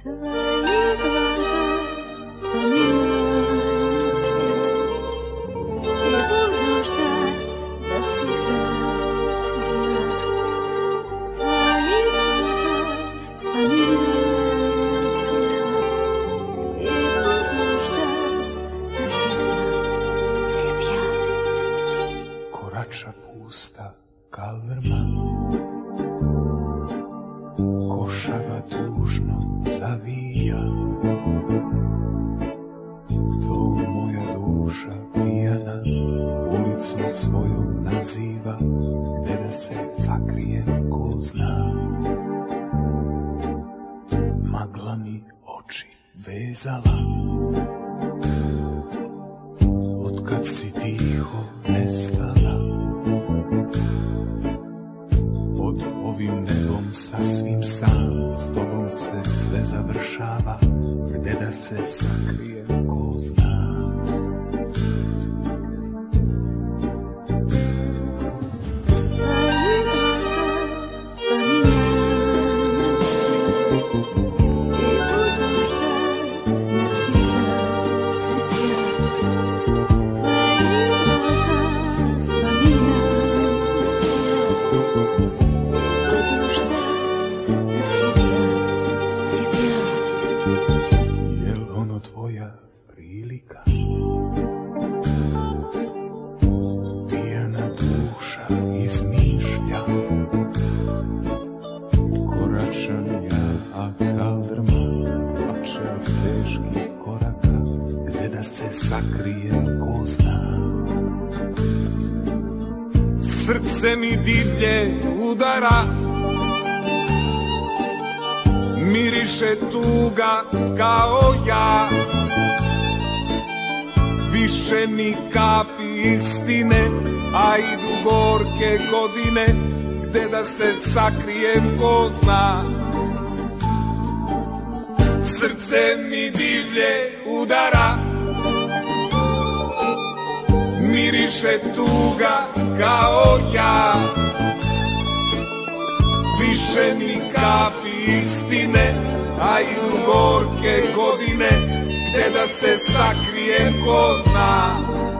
Korača pusta kaldrma, košava tužno zavija. To moja duša pijana ulicu svoju naziva, gde da se sakrije ko zna. Magla mi oči vezala, otkad si tiho nestala. Pod ovim nebom sasvim sam, s tobom se sve završava, gde da se sakrije ko zna. Jel ono tvoja prilika? Pijana duša izmišlja. Koračam ja, a kaldrma plače od teških koraka, gde da se sakrije ko zna. Srce mi divlje udara, miriše tuga kao ja. Više mi kapi istine, a idu gorke godine, gde da se sakrijem ko zna. Srce mi divlje udara, miriše tuga kao ja. Više mi kapi istine, a idu gorke godine, gde da se sakrijem ko zna.